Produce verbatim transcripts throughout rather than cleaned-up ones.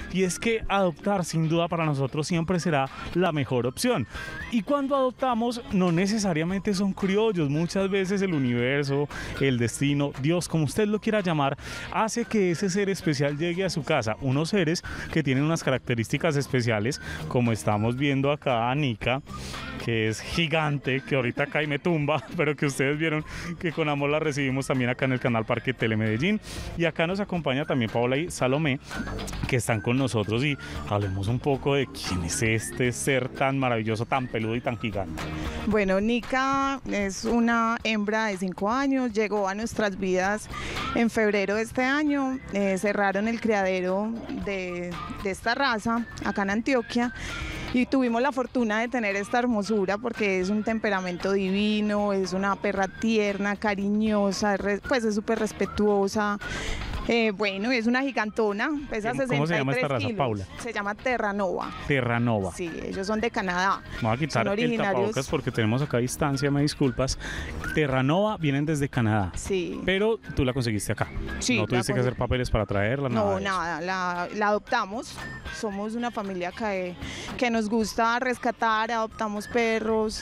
y es que adoptar sin duda para nosotros siempre será la mejor opción. Y cuando adoptamos no necesariamente son criollos, muchas veces el universo, el destino, Dios, como usted lo quiera llamar, hace que ese ser especial llegue a su casa. Unos seres que tienen unas características especiales, como estamos viendo acá a Nika, que es gigante, que ahorita acá y me tumba, pero que ustedes vieron que con amor la recibimos también acá en el canal Parque Telemedellín. Y acá nos acompaña también Paola y Salomé, que están con nosotros, y hablemos un poco de quién es este ser tan maravilloso, tan peludo y tan gigante. Bueno, Nika es una hembra de cinco años, llegó a nuestras vidas en febrero de este año, eh, cerraron el criadero de, de esta raza acá en Antioquia. Y tuvimos la fortuna de tener esta hermosura porque es un temperamento divino, es una perra tierna, cariñosa, pues es súper respetuosa. Eh, bueno, es una gigantona, pesa sesenta y tres kilos. ¿Cómo se llama esta raza, Paula? Se llama Terranova. Terranova. Sí, ellos son de Canadá. Vamos a quitar el tapabocas porque tenemos acá a distancia, me disculpas. Terranova vienen desde Canadá. Sí. Pero tú la conseguiste acá. Sí. No tuviste que hacer papeles para traerla, nada. No, nada, la, la adoptamos. Somos una familia que, que nos gusta rescatar, adoptamos perros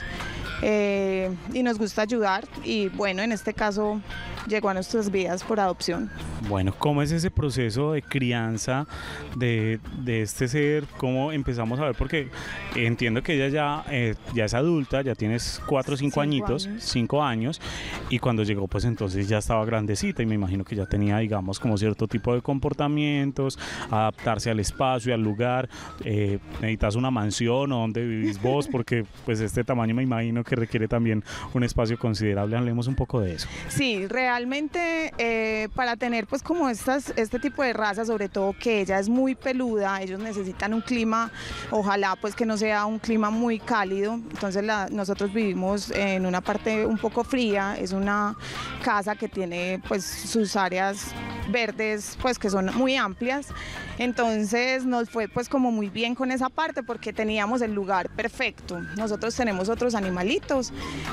eh, y nos gusta ayudar. Y bueno, en este caso llegó a nuestras vidas por adopción. Bueno, ¿cómo es ese proceso de crianza de, de este ser? ¿Cómo empezamos a ver? Porque entiendo que ella ya, eh, ya es adulta, ya tienes cuatro o cinco, cinco añitos, años. cinco años, y cuando llegó pues entonces ya estaba grandecita y me imagino que ya tenía, digamos, como cierto tipo de comportamientos, adaptarse al espacio, al lugar. Eh, necesitas una mansión o donde vivís vos, porque pues este tamaño me imagino que requiere también un espacio considerable. Hablemos un poco de eso. Sí, realmente eh, para tener pues como estas, este tipo de raza, sobre todo que ella es muy peluda, ellos necesitan un clima, ojalá pues que no sea un clima muy cálido. Entonces la, nosotros vivimos en una parte un poco fría, es una casa que tiene pues sus áreas verdes pues que son muy amplias, entonces nos fue pues como muy bien con esa parte porque teníamos el lugar perfecto. Nosotros tenemos otros animalitos,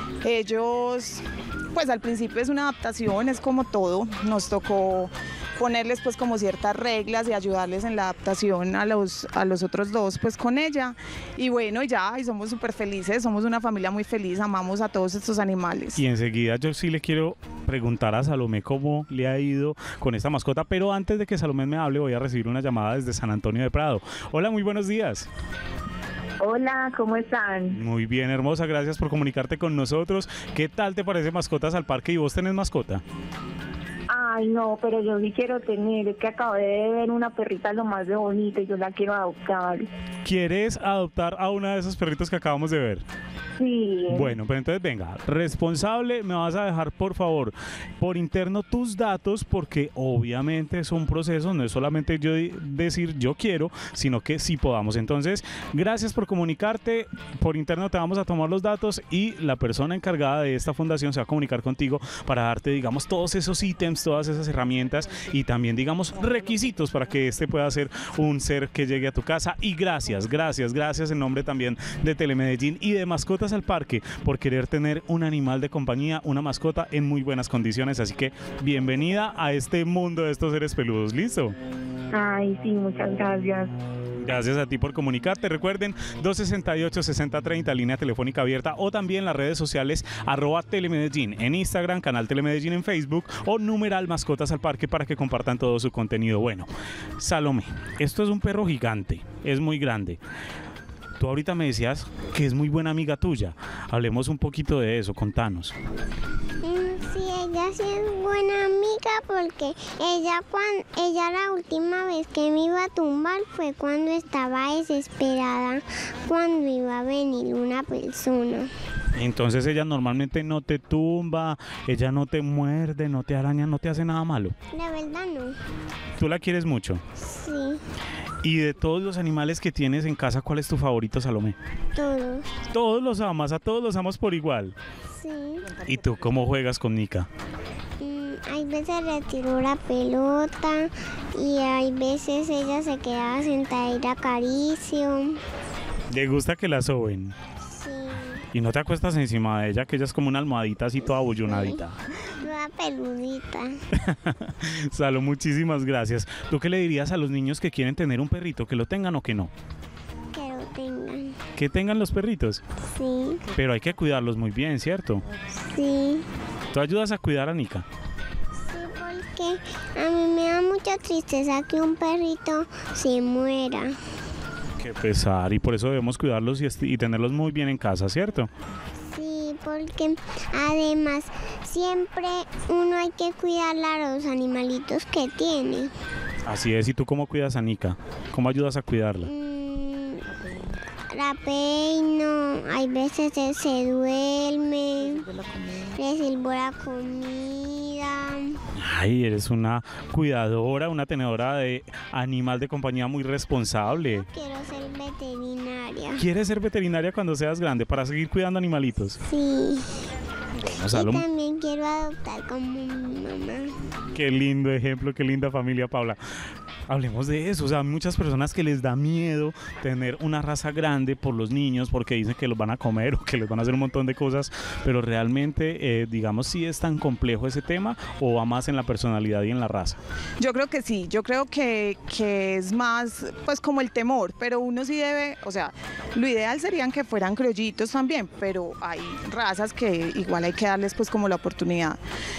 ellos pues al principio es una adaptación, es como todo, nos tocó ponerles pues como ciertas reglas y ayudarles en la adaptación a los, a los otros dos pues con ella, y bueno ya, y somos súper felices, somos una familia muy feliz, amamos a todos estos animales. Y enseguida yo sí le quiero preguntar a Salomé cómo le ha ido con esta mascota, pero antes de que Salomé me hable voy a recibir una llamada desde San Antonio de Prado. Hola, muy buenos días. Hola, ¿cómo están? Muy bien, hermosa, gracias por comunicarte con nosotros. ¿Qué tal te parece Mascotas al Parque? ¿Y vos tenés mascota? Ay, no, pero yo sí quiero tener, es que acabé de ver una perrita lo más de bonita y yo la quiero adoptar. ¿Quieres adoptar a una de esos perritos que acabamos de ver? Sí. Bueno, pero entonces venga, responsable, me vas a dejar por favor por interno tus datos, porque obviamente es un proceso, no es solamente yo decir yo quiero, sino que sí podamos. Entonces, gracias por comunicarte, por interno te vamos a tomar los datos y la persona encargada de esta fundación se va a comunicar contigo para darte, digamos, todos esos ítems, todas esas herramientas y también, digamos, requisitos para que este pueda ser un ser que llegue a tu casa. Y gracias, gracias, gracias en nombre también de Telemedellín y de Mascotas al Parque por querer tener un animal de compañía, una mascota en muy buenas condiciones, así que bienvenida a este mundo de estos seres peludos. ¿Listo? Ay, sí, muchas gracias. Gracias a ti por comunicarte. Recuerden, dos sesenta y ocho, sesenta treinta, línea telefónica abierta, o también las redes sociales arroba Telemedellín en Instagram, canal Telemedellín en Facebook o numeral Mascotas al Parque para que compartan todo su contenido. Bueno, Salomé, esto es un perro gigante, es muy grande. Tú ahorita me decías que es muy buena amiga tuya. Hablemos un poquito de eso, contanos. Sí, ella sí es buena amiga porque ella, cuando, ella la última vez que me iba a tumbar fue cuando estaba desesperada, cuando iba a venir una persona. Entonces ella normalmente no te tumba, ella no te muerde, no te araña, no te hace nada malo. La verdad no. ¿Tú la quieres mucho? Sí. Y de todos los animales que tienes en casa, ¿cuál es tu favorito, Salomé? Todos. Todos los amas, a todos los amas por igual. Sí. ¿Y tú cómo juegas con Nika? Mm, hay veces retiro la pelota y hay veces ella se queda sentada y la acaricio. ¿Le gusta que la soben? Sí. ¿Y no te acuestas encima de ella, que ella es como una almohadita así toda bullonadita? Lo toda peludita. Salo, muchísimas gracias. ¿Tú qué le dirías a los niños que quieren tener un perrito? ¿Que lo tengan o que no? Que lo tengan. Que tengan los perritos. Sí, Pero hay que cuidarlos muy bien, ¿cierto? sí. ¿Tú ayudas a cuidar a Nika? Sí, porque a mí me da mucha tristeza que un perrito se muera. Qué pesar, y por eso debemos cuidarlos y, esti- y tenerlos muy bien en casa, ¿cierto? Sí, porque además siempre uno hay que cuidar a los animalitos que tiene. Así es. ¿Y tú cómo cuidas a Nika? ¿Cómo ayudas a cuidarla? Mm, la peino, hay veces él se duerme, le sirvo la comida. Ay, eres una cuidadora, una tenedora de animal de compañía muy responsable. Quiero ser veterinaria. ¿Quieres ser veterinaria cuando seas grande para seguir cuidando animalitos? Sí. Bueno, Y Salo, también quiero adoptar como mi mamá. qué lindo ejemplo, qué linda familia, Paula. Hablemos de eso, o sea, hay muchas personas que les da miedo tener una raza grande por los niños porque dicen que los van a comer o que les van a hacer un montón de cosas, pero realmente, eh, digamos, ¿sí es tan complejo ese tema o va más en la personalidad y en la raza? Yo creo que sí, yo creo que, que es más pues como el temor, pero uno sí debe, o sea, lo ideal serían que fueran criollitos también, pero hay razas que igual hay que darles pues como la oportunidad.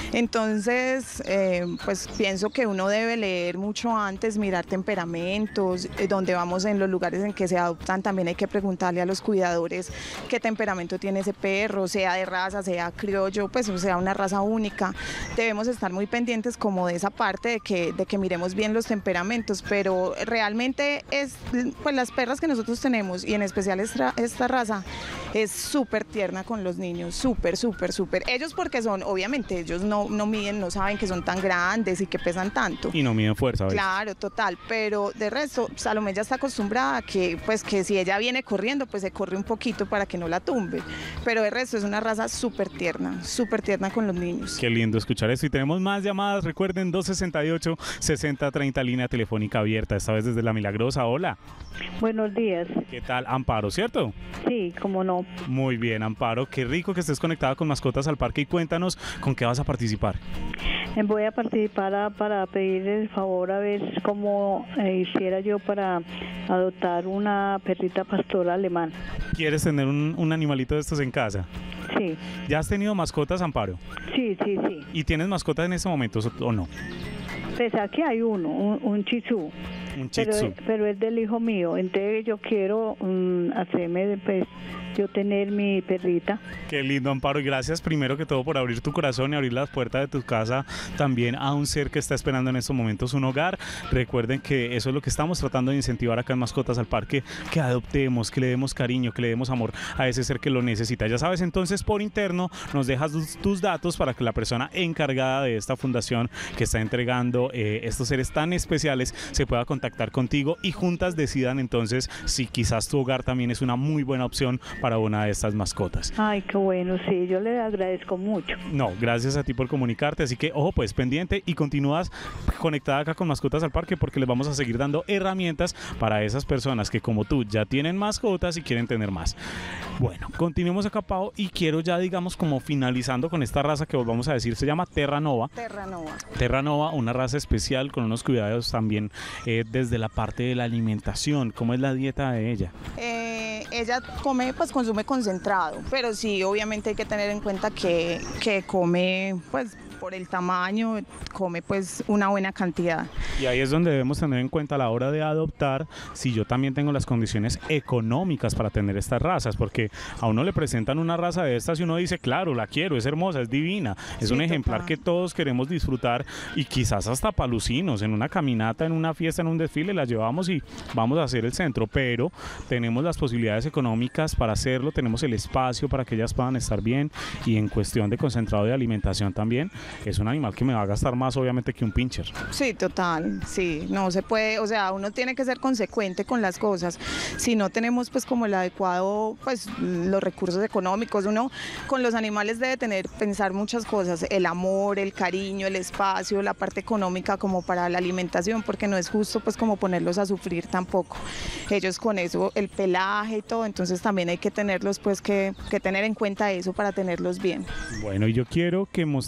Entonces, eh, pues pienso que uno debe leer mucho antes, mirar temperamentos, eh, donde vamos en los lugares en que se adoptan, también hay que preguntarle a los cuidadores qué temperamento tiene ese perro, sea de raza, sea criollo, pues o sea una raza única. Debemos estar muy pendientes como de esa parte de que, de que miremos bien los temperamentos, pero realmente es, pues las perras que nosotros tenemos y en especial esta, esta raza es súper tierna con los niños, súper, súper, súper. Ellos porque son, obviamente, ellos no, no miden, no saben que son tan grandes y que pesan tanto. Y no miden fuerza, ¿ves? Claro, total, pero de resto, Salomé ya está acostumbrada a que, pues, que si ella viene corriendo, pues se corre un poquito para que no la tumbe, pero de resto es una raza súper tierna, súper tierna con los niños. Qué lindo escuchar eso. Y tenemos más llamadas. Recuerden, dos sesenta y ocho, sesenta treinta, línea telefónica abierta. Esta vez desde La Milagrosa. Hola. Buenos días. ¿Qué tal? Amparo, ¿cierto? Sí, cómo no. Muy bien, Amparo. Qué rico que estés conectada con Mascotas al Parque y cuéntanos con qué vas a participar. Eh, Voy a participar a- para pedir el favor a ver cómo eh, hiciera yo para adoptar una perrita pastora alemán. ¿Quieres tener un, un animalito de estos en casa? Sí, ¿Ya has tenido mascotas, Amparo? sí, sí, sí. ¿Y tienes mascotas en este momento o no? Pues aquí hay uno, un, un chisú, Un pero, Shih Tzu. pero es del hijo mío. Entonces yo quiero mm, hacerme, pues, yo tener mi perrita. Qué lindo, Amparo, y gracias primero que todo por abrir tu corazón y abrir las puertas de tu casa también a un ser que está esperando en estos momentos un hogar. Recuerden que eso es lo que estamos tratando de incentivar acá en Mascotas al Parque, que adoptemos, que le demos cariño, que le demos amor a ese ser que lo necesita. Ya sabes, entonces por interno nos dejas tus, tus datos para que la persona encargada de esta fundación que está entregando eh, estos seres tan especiales se pueda contactar contigo y juntas decidan entonces si quizás tu hogar también es una muy buena opción para una de estas mascotas. Ay, qué bueno, sí, yo le agradezco mucho. No, gracias a ti por comunicarte, así que ojo pues pendiente y continúas conectada acá con Mascotas al Parque porque les vamos a seguir dando herramientas para esas personas que como tú ya tienen mascotas y quieren tener más. Bueno, continuemos acá, Pau, y quiero ya digamos como finalizando con esta raza que volvamos a decir, se llama Terra Nova. Terra Nova. Terra Nova, una raza especial con unos cuidados también eh, desde la parte de la alimentación. ¿Cómo es la dieta de ella? Eh, ella come, pues consume concentrado, pero sí, obviamente hay que tener en cuenta que, que come, pues por el tamaño, come pues una buena cantidad. Y ahí es donde debemos tener en cuenta a la hora de adoptar si yo también tengo las condiciones económicas para tener estas razas, porque a uno le presentan una raza de estas y uno dice, claro, la quiero, es hermosa, es divina, es Sí, un ejemplar total. que todos queremos disfrutar y quizás hasta palucinos, en una caminata, en una fiesta, en un desfile, la llevamos y vamos a hacer el centro, pero tenemos las posibilidades económicas para hacerlo, tenemos el espacio para que ellas puedan estar bien y en cuestión de concentrado de alimentación también, es un animal que me va a gastar más obviamente que un pincher. Sí, total, sí, no se puede, o sea, uno tiene que ser consecuente con las cosas. Si no tenemos pues como el adecuado, pues los recursos económicos, uno con los animales debe tener, pensar muchas cosas, el amor, el cariño, el espacio, la parte económica como para la alimentación, porque no es justo pues como ponerlos a sufrir tampoco. Ellos con eso, el pelaje y todo, entonces también hay que tenerlos pues que, que tener en cuenta eso para tenerlos bien. Bueno, y yo quiero que mostremos acá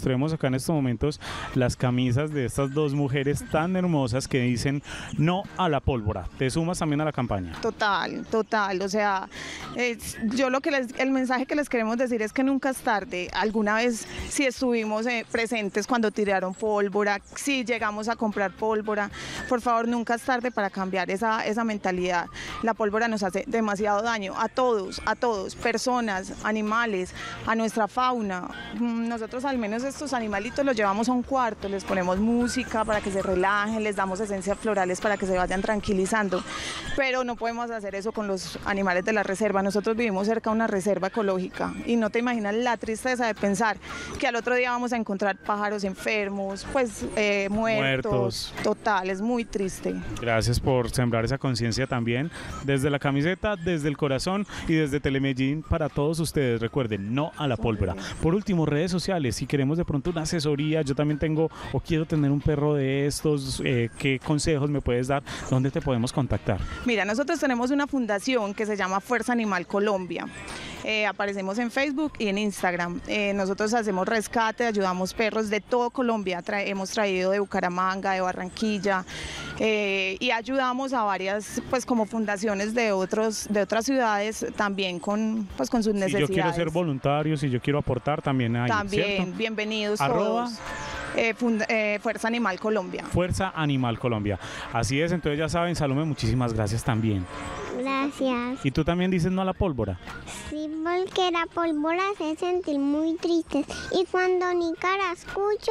acá en estos momentos las camisas de estas dos mujeres tan hermosas que dicen no a la pólvora. ¿Te sumas también a la campaña? Total, total, o sea, es, yo lo que les, el mensaje que les queremos decir es que nunca es tarde. Alguna vez si estuvimos eh, presentes cuando tiraron pólvora, si llegamos a comprar pólvora, por favor nunca es tarde para cambiar esa, esa mentalidad. La pólvora nos hace demasiado daño a todos, a todos, personas, animales, a nuestra fauna. Nosotros al menos estos animalitos los llevamos a un cuarto, les ponemos música para que se relajen, les damos esencias florales para que se vayan tranquilizando, pero no podemos hacer eso con los animales de la reserva. Nosotros vivimos cerca de una reserva ecológica y no te imaginas la tristeza de pensar que al otro día vamos a encontrar pájaros enfermos, pues eh, muertos. muertos. Total, es muy triste. Gracias por sembrar esa conciencia también desde la camiseta, desde el corazón y desde Telemedellín para todos ustedes. Recuerden, no a la pólvora. Por último, redes sociales, si queremos de pronto una asesoría, yo también tengo o quiero tener un perro de estos, eh, ¿qué consejos me puedes dar? ¿Dónde te podemos contactar? Mira, nosotros tenemos una fundación que se llama Fuerza Animal Colombia. Eh, aparecemos en Facebook y en Instagram. Eh, nosotros hacemos rescate, ayudamos perros de todo Colombia. Tra hemos traído de Bucaramanga, de Barranquilla eh, y ayudamos a varias, pues como fundaciones de otros, de otras ciudades también con, pues con sus si necesidades. Si yo quiero ser voluntario, si yo quiero aportar, también hay. También, ¿cierto? bienvenidos Arroba. todos. Eh, funda, eh, Fuerza Animal Colombia. Fuerza Animal Colombia. Así es, entonces ya saben, Salomé, muchísimas gracias también. Gracias. ¿Y tú también dices no a la pólvora? Sí, porque la pólvora hace sentir muy tristes. Y cuando Nicara escucha,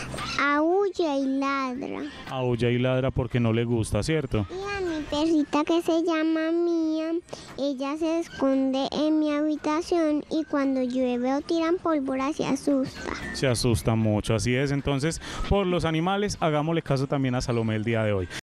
aúlla y ladra. Aúlla y ladra porque no le gusta, ¿cierto? Y a mi perrita que se llama Mía, ella se esconde en mi habitación y cuando llueve o tiran pólvora se asusta. Se asusta mucho, así es. Entonces, por los animales, hagámosle caso también a Salomé el día de hoy.